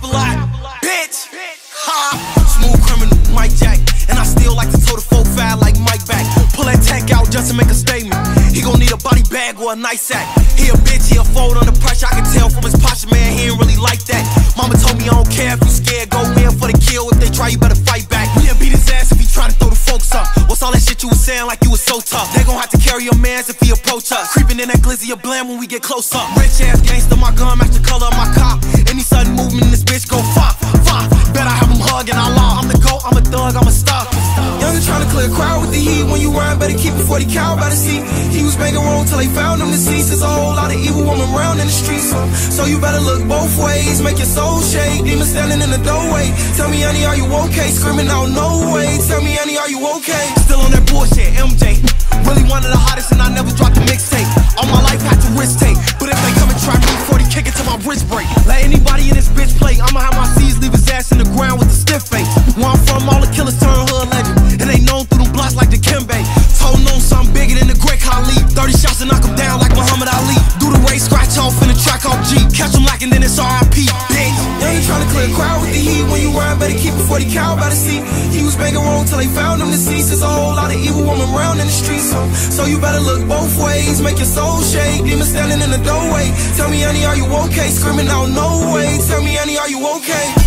a lot, bitch. Ha! Smooth criminal, Mike Jack. And I still like to toe the 4-5 like Mike back. Pull that tank out just to make a statement. He gon' need a body bag or a nice sack. He a bitch, he'll fold under pressure. I can tell from his posture, man, he ain't really like that. Mama told me I don't care if you scared, go in for the kill. If they try, you better fight back. We'll beat his ass if he try to throw the folks up. What's all that shit you was saying like you was so tough? They gon' have to carry your mans if he approach us. Creeping in that glizzy of blam when we get close up. Rich ass gangster, my gun match the color of my cop. Any sudden movement in this bitch go fop, fop. Bet I have him hugging all law. I'm the GOAT, I'm a thug, I'm a star. Youngin' tryna clear a crowd with the heat. When you rhyme, better keep it 40 cal by the seat. He was banging wrong till they found him deceased. There's a whole lot of evil woman around in the streets. So you better look both ways, make your soul shake. Demon standing in the doorway. Tell me, honey, are you okay? Screaming out, no way. Tell me, honey, are you okay? Still on that bullshit, MJ. Really one of the hottest and I never dropped a mixtape. All my life had to risk take. But if they come and try me, 40 kick it till my wrist break. Let anybody in this bitch play. I'ma have my C's leave his ass in the ground with a stiff face. Where I'm from, all the killers turn hood legend. And they known through them blocks like the Kimbe. Told known something bigger than the Great Khali. 30 shots and knock him down like Muhammad Ali. Do the race, scratch off in the track off G. Catch him lacking, then it's R.I.P. Bitch. Young tryna clear a crowd with the heat. When you rhyme, better keep it 40 cal by the seat. He was banging wrong till they found him deceased. There's a whole lot of evil woman around in the streets. So you better look both ways, make your soul shake. Demon standing in the doorway. Tell me, honey, are you okay? Screaming out, no way. Tell me, honey, are you okay?